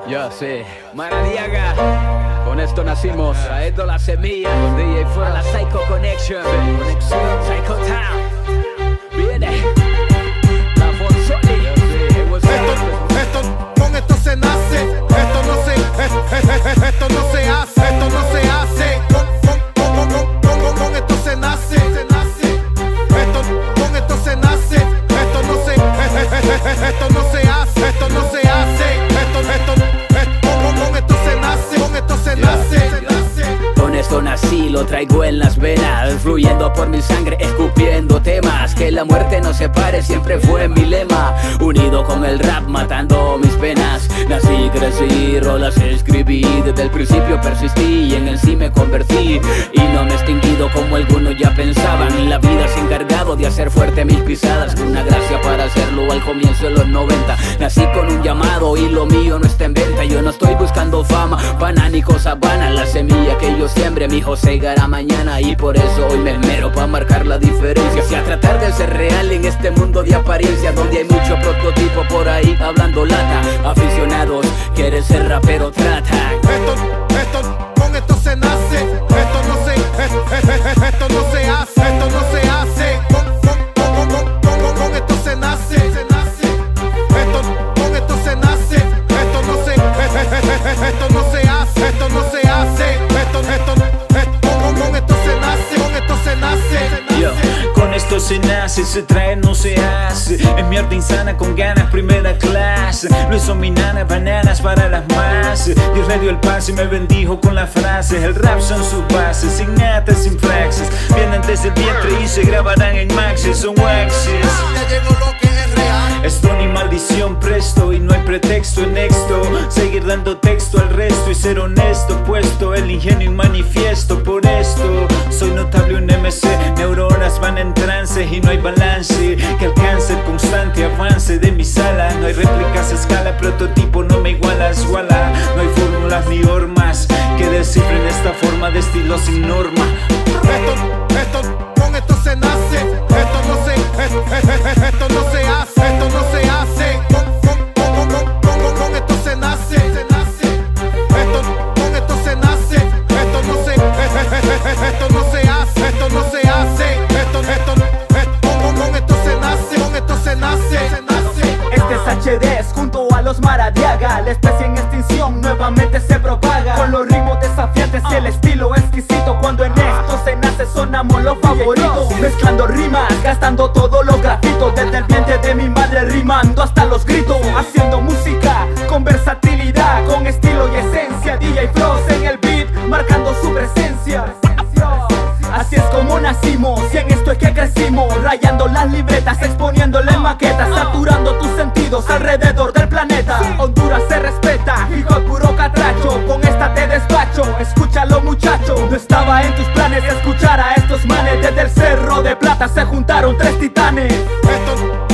Yo sí, Maradiaga, con esto nacimos, traendo la semilla, DJ fuera la Psycho Connection, Psycho Town, viene, la Fonzoli, con esto se nace, esto no se hace, esto no se hace, con esto se nace, con esto se nace, esto no se hace, esto no se hace, con esto se nace. Con esto nací, lo traigo en las venas, fluyendo por mi sangre, escupiendo temas. Que la muerte nos separe siempre fue mi lema. Unido con el rap, matando mis penas. Nací, crecí, rolas escribí. Desde el principio persistí y en el sí me convertí. Y no me he extinguido como algunos ya pensaban. La vida se ha encargado de hacer fuerte mis pisadas. Con una gracia para hacerlo al comienzo de los 90. Nací con un llamado y lo mío no está en venta. Yo no estoy buscando fama, pana ni cosas vanas. La semilla que yo siembre, mi hijo segará mañana. Y por eso hoy me esmero para marcar la diferencia. Si a tratar de ser real en este mundo de apariencia, donde hay mucho prototipo por ahí hablando lata. Aficionados quieren ser rapero, tratan. Con esto se nace, esto no se hace, esto no se hace, con esto se nace, con esto se nace, esto no se hace, esto no se hace, con esto se nace, Yo, con esto se nace, se trae, no se hace. Es mierda insana con ganas, primera clase. No es mi nana, bananas para las masas. Dios le dio el pase y me bendijo con las frases. El rap son sus bases, sin natas, sin frases. Vienen desde el vientre y se grabarán en maxis, son waxes. ya llegó lo que es real. Esto ni maldición presto y no hay pretexto en esto. Seguir dando texto al resto y ser honesto. Puesto el ingenio y manifiesto. Por esto soy notable, un MC. Neuronas van en trance y no hay balance que alcance el constante avance de mi sala. No hay réplicas a escala, prototipo no me igualas, wala. No hay fórmulas ni hormas que descifren esta forma de estilo sin norma. Con esto se nace, esto no se hace, esto no se hace, con esto se nace, con esto se nace, esto no se hace, esto no se hace, con esto se nace. Este es HD junto a los Maradiaga. La especie en extinción nuevamente se propaga. Con los ritmos desafiantes y el estilo exquisito. Cuando en esto se nace sonamos los favoritos. Mezclando rimas, gastando todos los grafitos. Desde el vientre de mi madre rimando hasta los gritos. Haciendo música con versatilidad, con estilo y esencia. DJ Frost en el beat, marcando su presencia. Así es como nacimos y en esto es que crecimos. Rayando las libretas, exponiéndole maquetas. Saturando tus sentidos alrededor del planeta. Honduras se respeta, hijo de puro catracho. Con esta te despacho, escúchalo muchacho. No estaba en tus planes escuchar a estos manes. Desde el Cerro de Plata se juntaron tres titanes.